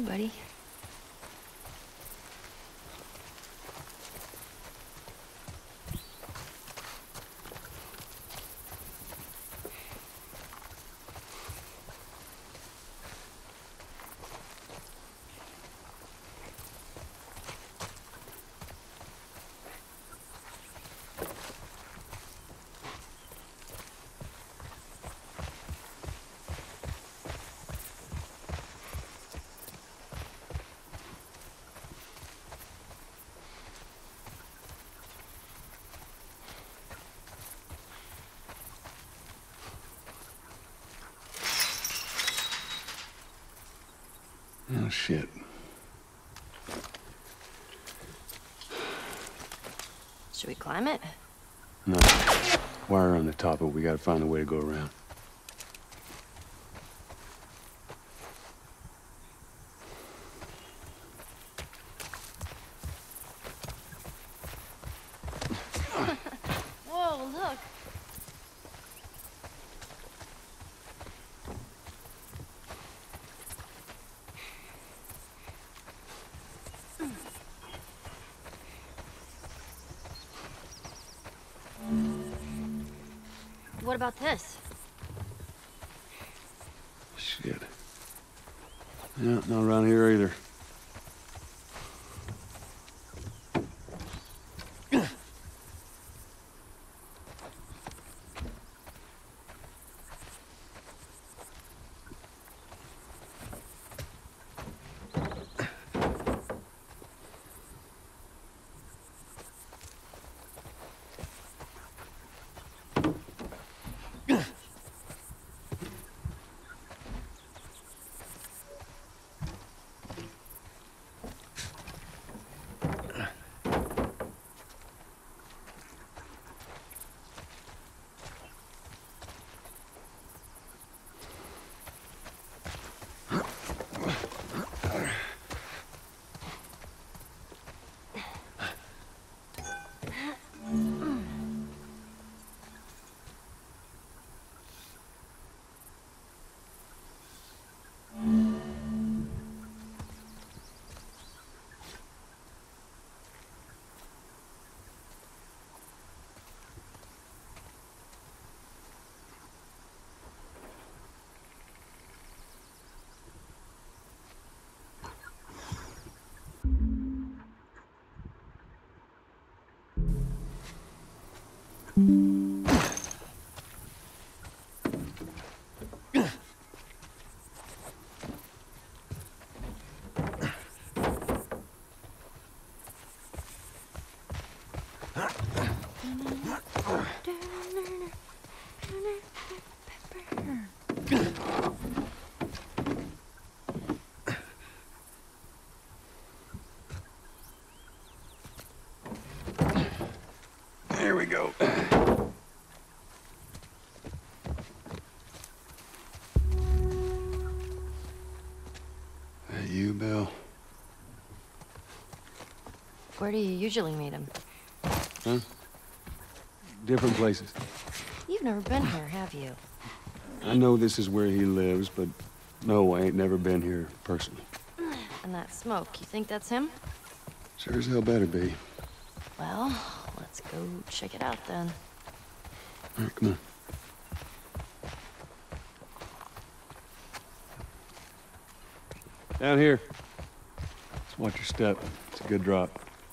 buddy. Oh, shit. Should we climb it? No. Wire on the top, but we gotta find a way to go around. Whoa, look. What about this? Shit. Yeah, not around here either. There we go. That you, Bill? Where do you usually meet him? Huh? Different places. You've never been here, have you? I know this is where he lives, but no, I ain't never been here personally. And that smoke, you think that's him? Sure as hell better be. Well, let's go check it out then. All right, come on. Down here. Just watch your step. It's a good drop.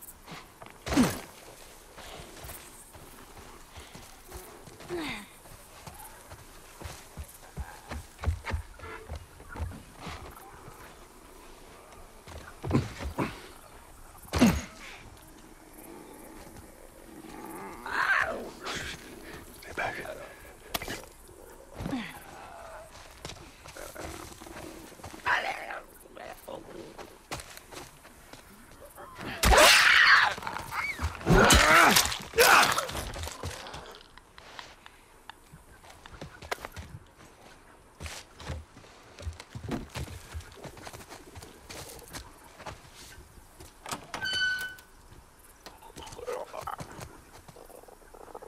Stay back.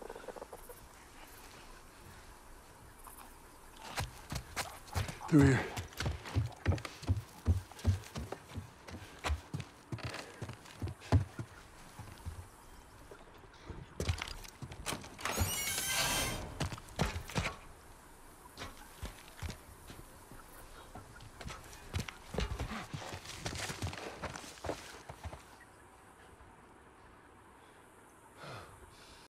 Through here.